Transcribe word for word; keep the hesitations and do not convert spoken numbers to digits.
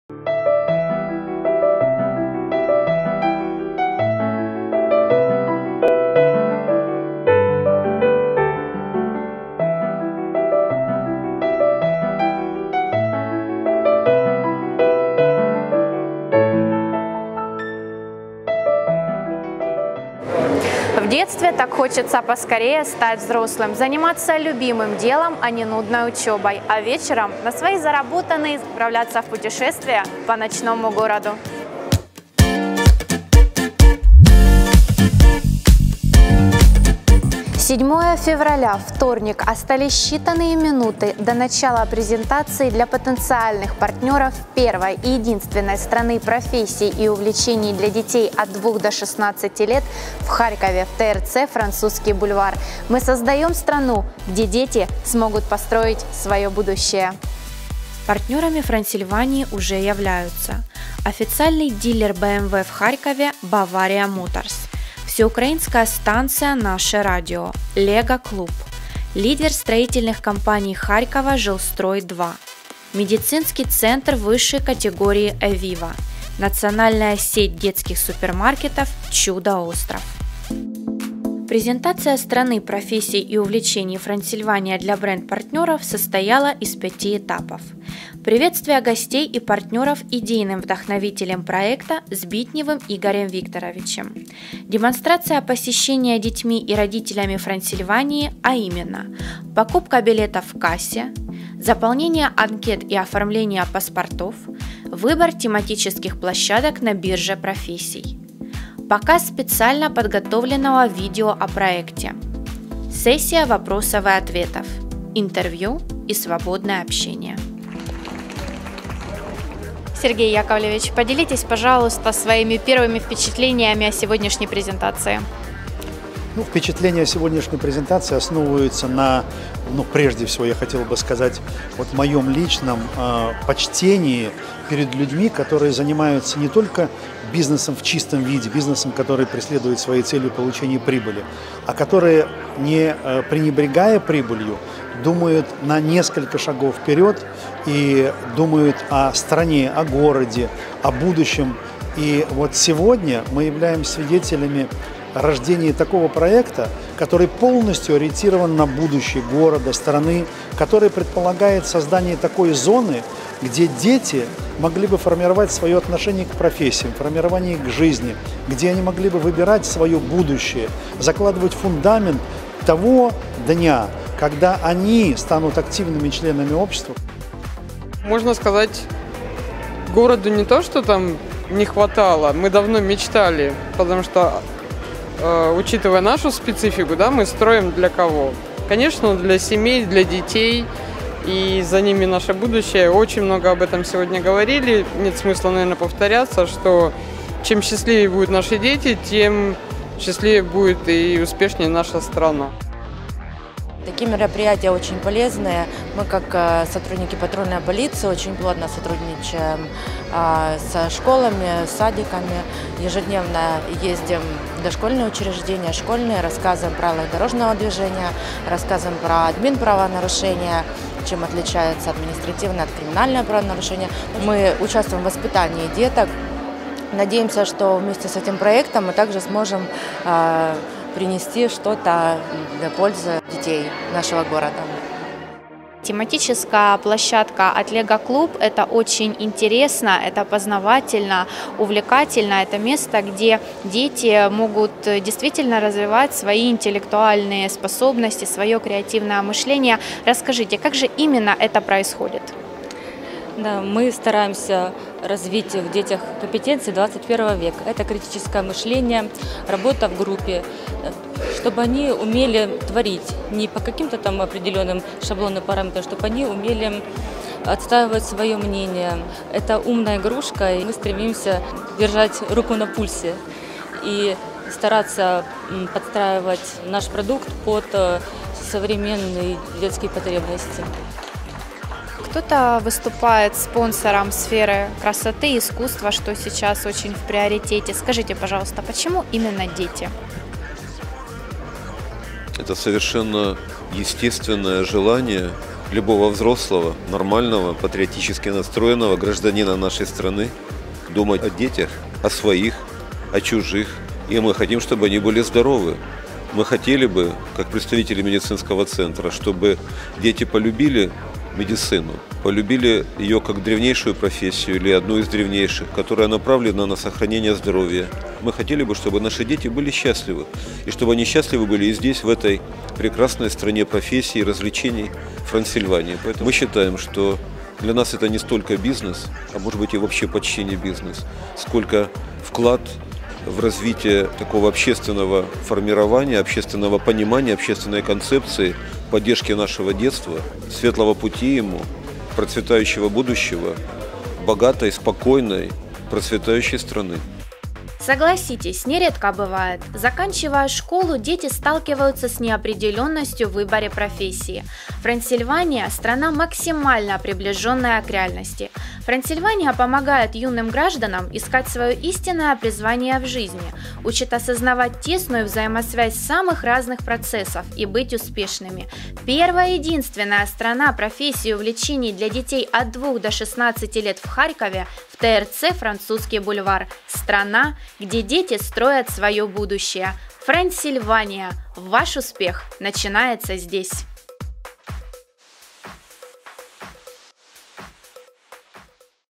В детстве так хочется поскорее стать взрослым, заниматься любимым делом, а не нудной учебой, а вечером на свои заработанные отправляться в путешествие по ночному городу. седьмое февраля, вторник. Остались считанные минуты до начала презентации для потенциальных партнеров первой и единственной страны профессий и увлечений для детей от двух до шестнадцати лет в Харькове в ТРЦ «Французский бульвар». Мы создаем страну, где дети смогут построить свое будущее. Партнерами Франсильвании уже являются официальный дилер бэ эм вэ в Харькове «Бавария Моторс», всеукраинская станция «Наше радио», Лего Клуб, лидер строительных компаний Харькова «Жилстрой два», медицинский центр высшей категории «Эвива», национальная сеть детских супермаркетов «Чудо-остров». Презентация страны профессий и увлечений Франсильвания для бренд-партнеров состояла из пяти этапов. Приветствие гостей и партнеров идейным вдохновителем проекта Збитневым Игорем Викторовичем. Демонстрация посещения детьми и родителями Франсильвании, а именно покупка билетов в кассе, заполнение анкет и оформление паспортов, выбор тематических площадок на бирже профессий. Показ специально подготовленного видео о проекте. Сессия вопросов и ответов, интервью и свободное общение. Сергей Яковлевич, поделитесь, пожалуйста, своими первыми впечатлениями о сегодняшней презентации. Ну, впечатления о сегодняшней презентации основываются на, ну, прежде всего, я хотел бы сказать, вот моем личном э, почтении перед людьми, которые занимаются не только бизнесом в чистом виде, бизнесом, который преследует своей целью получения прибыли, а которые, не э, пренебрегая прибылью, думают на несколько шагов вперед и думают о стране, о городе, о будущем. И вот сегодня мы являемся свидетелями рождения такого проекта, который полностью ориентирован на будущее города, страны, который предполагает создание такой зоны, где дети могли бы формировать свое отношение к профессиям, формирование к жизни, где они могли бы выбирать свое будущее, закладывать фундамент того дня, когда они станут активными членами общества. Можно сказать, городу не то, что там не хватало, мы давно мечтали, потому что, э, учитывая нашу специфику, да, мы строим для кого? Конечно, для семей, для детей, и за ними наше будущее. Очень много об этом сегодня говорили, нет смысла, наверное, повторяться, что чем счастливее будут наши дети, тем счастливее будет и успешнее наша страна. Такие мероприятия очень полезные. Мы, как сотрудники патрульной полиции, очень плотно сотрудничаем со школами, садиками. Ежедневно ездим в дошкольные учреждения, школьные, рассказываем правила дорожного движения, рассказываем про админправонарушения, чем отличается административное от криминальное правонарушение. Мы участвуем в воспитании деток. Надеемся, что вместе с этим проектом мы также сможем принести что-то для пользы детей нашего города. Тематическая площадка от Лего Клуб – это очень интересно, это познавательно, увлекательно. Это место, где дети могут действительно развивать свои интеллектуальные способности, свое креативное мышление. Расскажите, как же именно это происходит? Да, мы стараемся развить в детях компетенции двадцать первого века. Это критическое мышление, работа в группе, чтобы они умели творить не по каким-то там определенным шаблонным параметрам, чтобы они умели отстаивать свое мнение. Это умная игрушка, и мы стремимся держать руку на пульсе и стараться подстраивать наш продукт под современные детские потребности. Кто-то выступает спонсором сферы красоты, искусства, что сейчас очень в приоритете. Скажите, пожалуйста, почему именно дети? Это совершенно естественное желание любого взрослого, нормального, патриотически настроенного гражданина нашей страны думать о детях, о своих, о чужих. И мы хотим, чтобы они были здоровы. Мы хотели бы, как представители медицинского центра, чтобы дети полюбили медицину, полюбили ее как древнейшую профессию или одну из древнейших, которая направлена на сохранение здоровья. Мы хотели бы, чтобы наши дети были счастливы, и чтобы они счастливы были и здесь, в этой прекрасной стране профессий и развлечений Трансильвании. Поэтому мы считаем, что для нас это не столько бизнес, а может быть и вообще почти не бизнес, сколько вклад в развитие такого общественного формирования, общественного понимания, общественной концепции, поддержки нашего детства, светлого пути ему, процветающего будущего, богатой, спокойной, процветающей страны. Согласитесь, нередко бывает. Заканчивая школу, дети сталкиваются с неопределенностью в выборе профессии. Трансильвания – страна, максимально приближенная к реальности. Трансильвания помогает юным гражданам искать свое истинное призвание в жизни, учит осознавать тесную взаимосвязь самых разных процессов и быть успешными. Первая и единственная страна профессии и увлечений для детей от двух до шестнадцати лет в Харькове в ТРЦ «Французский бульвар». Страна, где дети строят свое будущее. Трансильвания. Ваш успех начинается здесь.